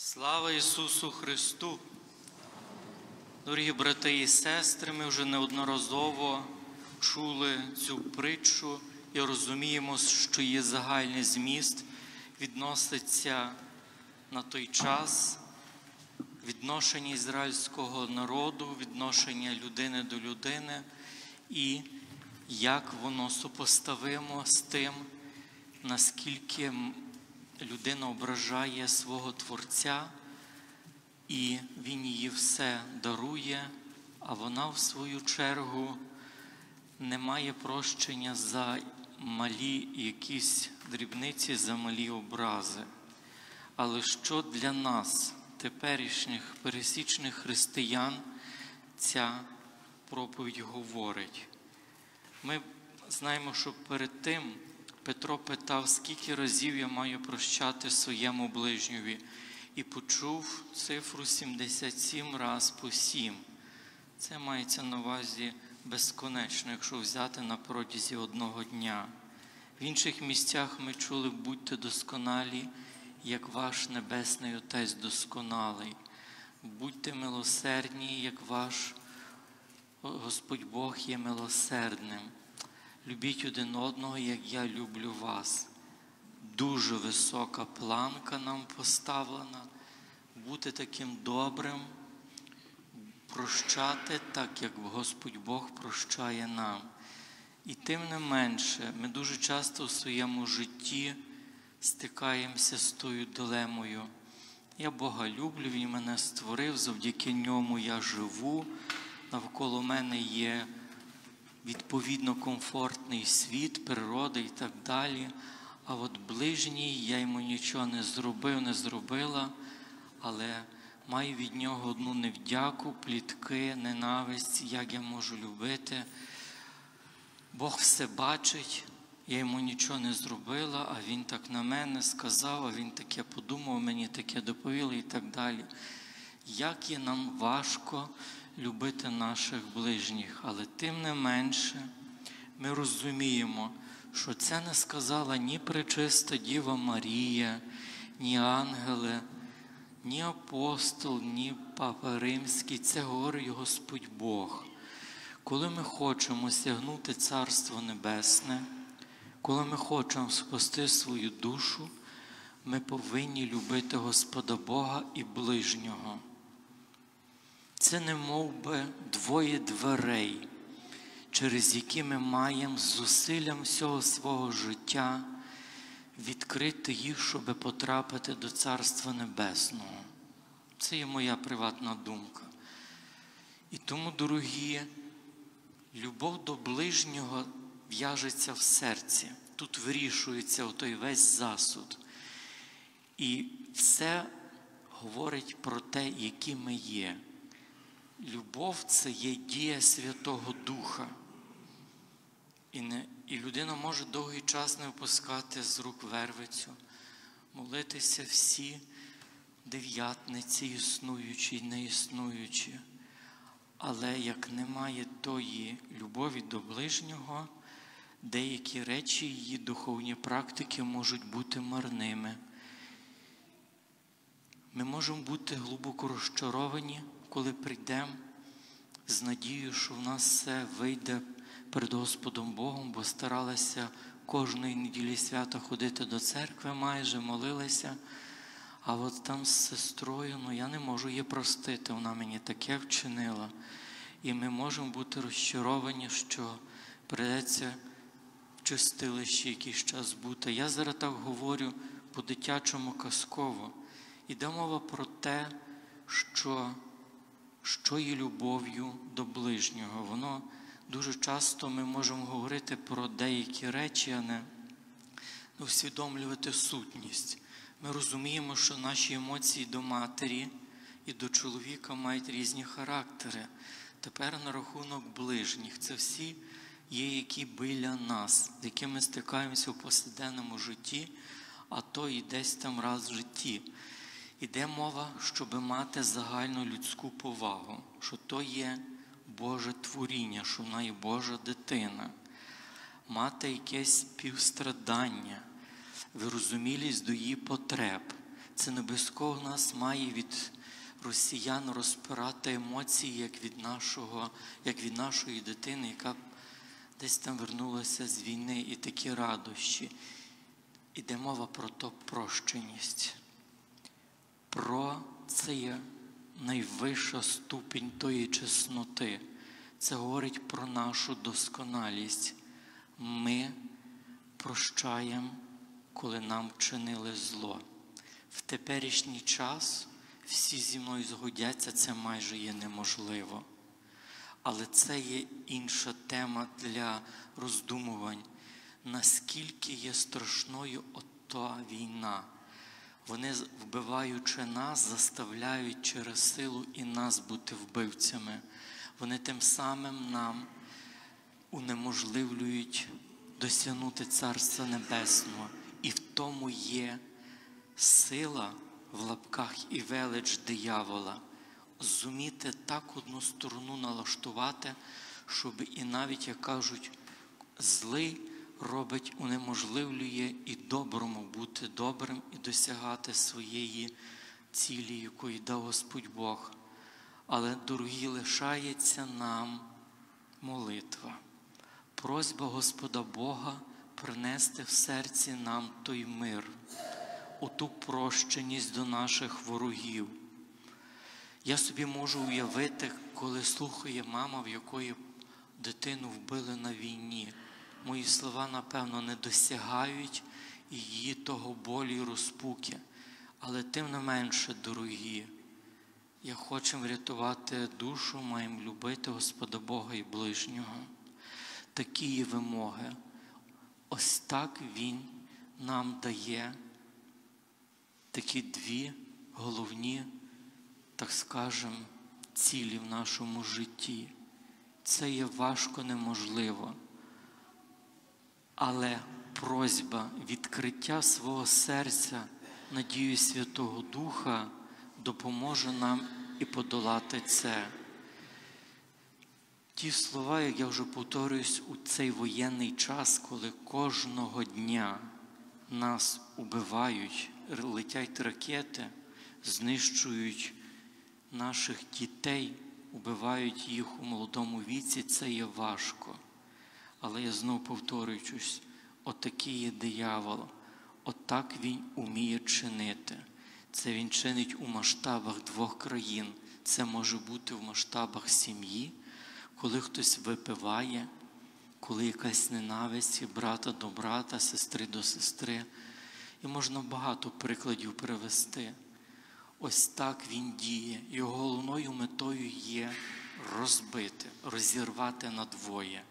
Слава Ісусу Христу! Дорогі брати і сестри, ми вже неодноразово чули цю притчу і розуміємо, що її загальний зміст відноситься на той час відношення ізраїльського народу, відношення людини до людини і як воно супоставимо з тим, наскільки людина ображає свого Творця, і Він їй все дарує, а вона, в свою чергу, не має прощення за малі якісь дрібниці, за малі образи. Але що для нас, теперішніх пересічних християн, ця проповідь говорить? Ми знаємо, що перед тим Петро питав, скільки разів я маю прощати своєму ближньові, і почув цифру 77 раз по 7. Це мається на увазі безконечно, якщо взяти на протязі одного дня. В інших місцях ми чули, будьте досконалі, як ваш Небесний Отець досконалий. Будьте милосердні, як ваш Господь Бог є милосердним. Любіть один одного, як я люблю вас. Дуже висока планка нам поставлена. Бути таким добрим, прощати так, як Господь Бог прощає нам. І тим не менше, ми дуже часто в своєму житті стикаємося з тою дилемою. Я Бога люблю, Він мене створив, завдяки Ньому я живу, навколо мене є відповідно комфортний світ, природа і так далі. А от ближній, я йому нічого не зробив, не зробила, але маю від нього одну невдяку, плітки, ненависть, як я можу любити. Бог все бачить, я йому нічого не зробила, а він так на мене сказав, а він таке подумав, мені таке доповіли і так далі. Як є нам важко любити наших ближніх, але тим не менше ми розуміємо, що це не сказала ні пречиста Діва Марія, ні ангели, ні апостол, ні Папа Римський. Це говорить Господь Бог. Коли ми хочемо сягнути Царство Небесне, коли ми хочемо спасти свою душу, ми повинні любити Господа Бога і ближнього. Це не мов би двоє дверей, через які ми маємо з зусиллям всього свого життя відкрити їх, щоб потрапити до Царства Небесного. Це є моя приватна думка. І тому, дорогі, любов до ближнього в'яжеться в серці. Тут вирішується отой весь засуд. І все говорить про те, які ми є. Любов – це є дія Святого Духа. І людина може довгий час не випускати з рук вервицю, молитися всі дев'ятниці, існуючі й неіснуючі. Але як немає тої любові до ближнього, деякі речі, її духовні практики можуть бути марними. Ми можемо бути глибоко розчаровані, коли прийдемо з надією, що в нас все вийде перед Господом Богом, бо старалися кожної неділі свята ходити до церкви, майже молилися, а от там з сестрою, я не можу її простити, вона мені таке вчинила. І ми можемо бути розчаровані, що прийдеться в чистилищі якийсь час бути. Я зараз так говорю по-дитячому казково. Іде мова про те, що є любов'ю до ближнього. Воно дуже часто ми можемо говорити про деякі речі, а не усвідомлювати сутність. Ми розуміємо, що наші емоції до матері і до чоловіка мають різні характери. Тепер на рахунок ближніх. Це всі є, які біля нас, з якими стикаємося в повсякденному житті, а то і десь там раз в житті. Іде мова, щоб мати загальну людську повагу, що то є Боже творіння, що вона є Божа дитина. Мати якесь співстрадання, вирозумілість до її потреб. Це не обов'язково нас має від росіян розпирати емоції, як від нашої дитини, яка десь там вернулася з війни, і такі радощі. Іде мова про то прощеність. Це є найвища ступінь тої чесноти. Це говорить про нашу досконалість. Ми прощаємо, коли нам чинили зло. В теперішній час всі зі мною згодяться, це майже є неможливо. Але це є інша тема для роздумувань. Наскільки є страшною ота війна. Вони, вбиваючи нас, заставляють через силу і нас бути вбивцями. Вони тим самим нам унеможливлюють досягнути Царства Небесного. І в тому є сила, в лапках, і велич диявола. Зуміти так одну сторону налаштувати, щоб і навіть, як кажуть, злий робить, унеможливлює і доброму бути добрим і досягати своєї цілі, якої дав Господь Бог. Але, дорогі, лишається нам молитва. Просьба Господа Бога принести в серці нам той мир, оту прощеність до наших ворогів. Я собі можу уявити, коли слухає мама, в якої дитину вбили на війні. Мої слова, напевно, не досягають її того болю і розпуки. Але тим не менше, дорогі, як хочемо врятувати душу, маємо любити Господа Бога і ближнього. Такі є вимоги. Ось так Він нам дає такі дві головні, так скажемо, цілі в нашому житті. Це є важко неможливо. Але просьба, відкриття свого серця, надію Святого Духа допоможе нам і подолати це. Ті слова, як я вже повторююсь, у цей воєнний час, коли кожного дня нас убивають, летять ракети, знищують наших дітей, убивають їх у молодому віці, це є важко. Але я знову повторююсь, отакий є диявол, отак він уміє чинити. Це він чинить у масштабах двох країн. Це може бути в масштабах сім'ї, коли хтось випиває, коли якась ненависть брата до брата, сестри до сестри. І можна багато прикладів привести. Ось так він діє. Його головною метою є розбити, розірвати надвоє.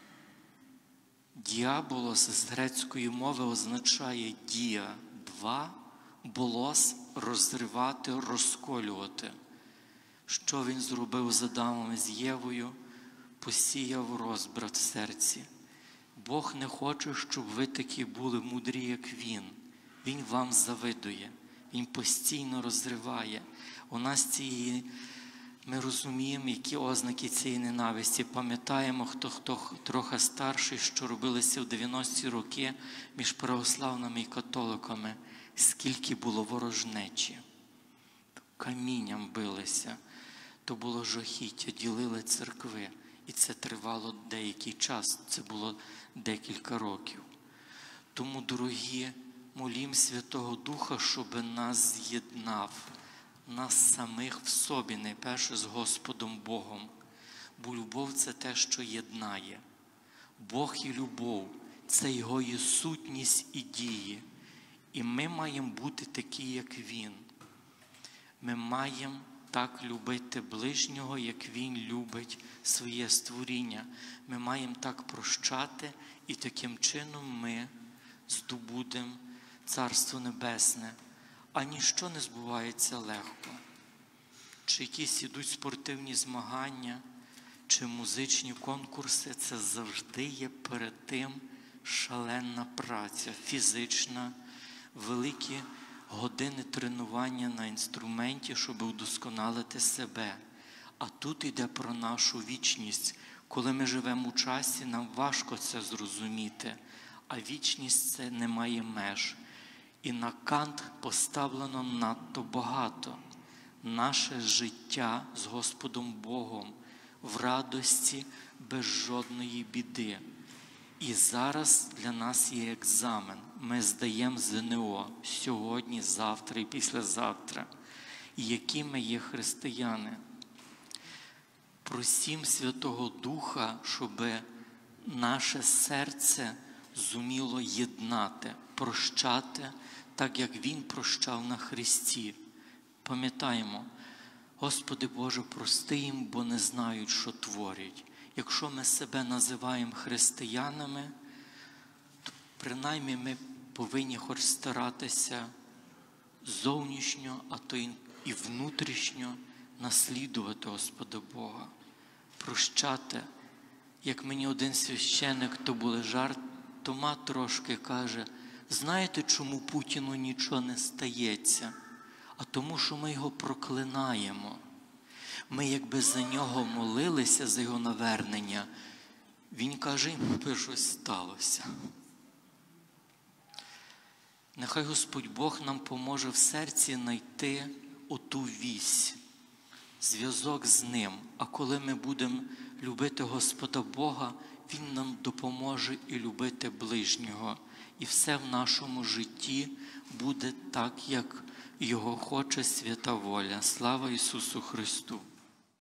Діаболос з грецької мови означає дія, два, болос – розривати, розколювати. Що він зробив з Адамом і з Євою? Посіяв розбрат в серці. Бог не хоче, щоб ви такі були мудрі, як Він. Він вам завидує. Він постійно розриває. У нас ми розуміємо, які ознаки цієї ненависті. Пам'ятаємо, хто трохи старший, що робилося в 90-ті роки між православними і католиками. Скільки було ворожнечі. Камінням билися. То було жахіття, ділили церкви. І це тривало деякий час, це було декілька років. Тому, дорогі, молім Святого Духа, щоб нас з'єднав, нас самих в собі, найперше з Господом Богом. Бо любов – це те, що єднає. Бог і любов – це Його є сутність і дії. І ми маємо бути такі, як Він. Ми маємо так любити ближнього, як Він любить своє створіння. Ми маємо так прощати, і таким чином ми здобудемо Царство Небесне. А ніщо не збувається легко. Чи якісь ідуть спортивні змагання, чи музичні конкурси, це завжди є перед тим шалена праця, фізична, великі години тренування на інструменті, щоб удосконалити себе. А тут йде про нашу вічність. Коли ми живемо у часі, нам важко це зрозуміти. А вічність – це не має меж. І на кант поставлено надто багато. Наше життя з Господом Богом в радості, без жодної біди. І зараз для нас є екзамен. Ми здаємо ЗНО сьогодні, завтра і післязавтра. І які ми є християни. Просім Святого Духа, щоб наше серце зуміло єднати, прощати, так як Він прощав на Христі. Пам'ятаємо, Господи Боже, прости їм, бо не знають, що творять. Якщо ми себе називаємо християнами, то принаймні ми повинні хоч старатися зовнішньо, а то і внутрішньо наслідувати Господа Бога. Прощати. Як мені один священик, то були жартома трошки, каже, знаєте, чому Путіну нічого не стається? А тому, що ми його проклинаємо. Ми якби за нього молилися, за його навернення. Він каже, йому би щось сталося. Нехай Господь Бог нам поможе в серці знайти оту вісь, зв'язок з Ним. А коли ми будемо любити Господа Бога, Він нам допоможе і любити ближнього. І все в нашому житті буде так, як Його хоче свята воля. Слава Ісусу Христу!